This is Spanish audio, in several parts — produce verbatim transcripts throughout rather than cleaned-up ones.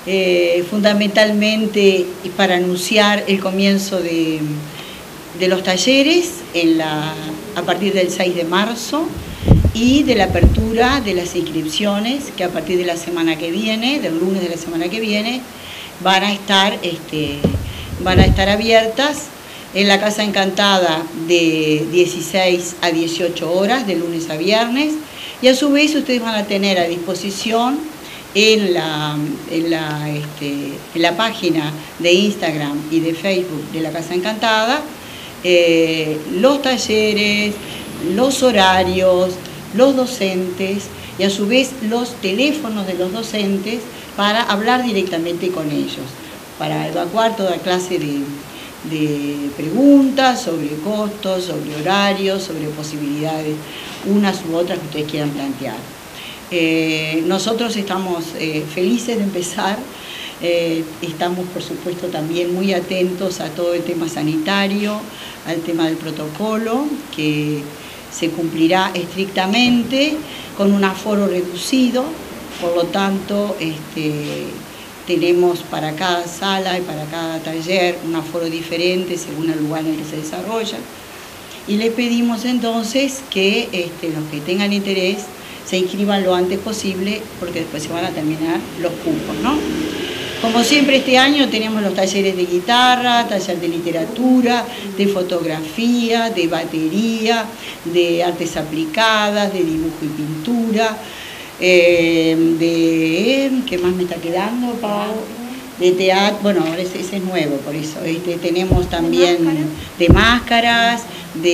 eh, fundamentalmente para anunciar el comienzo de, de los talleres en la, a partir del seis de marzo y de la apertura de las inscripciones que a partir de la semana que viene, del lunes de la semana que viene, van a estar, este, van a estar abiertas en la Casa Encantada de dieciséis a dieciocho horas, de lunes a viernes, y a su vez ustedes van a tener a disposición en la, en la, este, en la página de Instagram y de Facebook de la Casa Encantada eh, los talleres, los horarios, los docentes y a su vez los teléfonos de los docentes para hablar directamente con ellos, para evacuar toda clase de, de preguntas sobre costos, sobre horarios, sobre posibilidades, unas u otras que ustedes quieran plantear. Eh, nosotros estamos eh, felices de empezar, eh, estamos por supuesto también muy atentos a todo el tema sanitario, al tema del protocolo, que se cumplirá estrictamente con un aforo reducido, por lo tanto este, tenemos para cada sala y para cada taller un aforo diferente según el lugar en el que se desarrolla. Y les pedimos entonces que este, los que tengan interés se inscriban lo antes posible porque después se van a terminar los cupos, ¿no? Como siempre este año tenemos los talleres de guitarra, taller de literatura, de fotografía, de batería, de artes aplicadas, de dibujo y pintura, eh, de... ¿qué más me está quedando, Pau? De teatro, bueno, ese, ese es nuevo, por eso. Este, tenemos también de máscaras,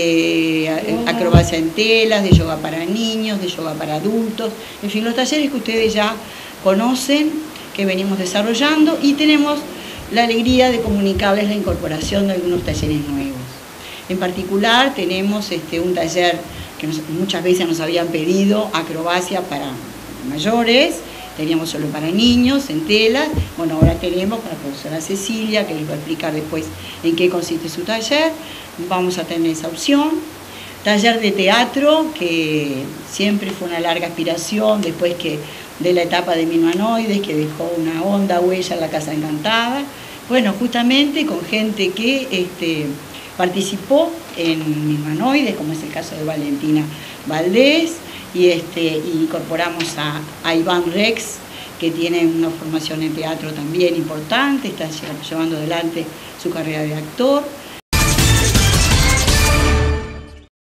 de acrobacia en telas, de yoga para niños, de yoga para adultos, en fin, los talleres que ustedes ya conocen, que venimos desarrollando, y tenemos la alegría de comunicarles la incorporación de algunos talleres nuevos. En particular tenemos este, un taller que nos, muchas veces nos habían pedido, acrobacia para mayores, teníamos solo para niños, en telas, bueno, ahora tenemos para la profesora Cecilia, que les va a explicar después en qué consiste su taller, vamos a tener esa opción. Taller de teatro, que siempre fue una larga aspiración, después que de la etapa de Mimanoides, que dejó una honda huella en la Casa Encantada. Bueno, justamente con gente que este, participó en Mimanoides, como es el caso de Valentina Valdés, y, este, y incorporamos a, a Iván Rex, que tiene una formación en teatro también importante, está llevando adelante su carrera de actor.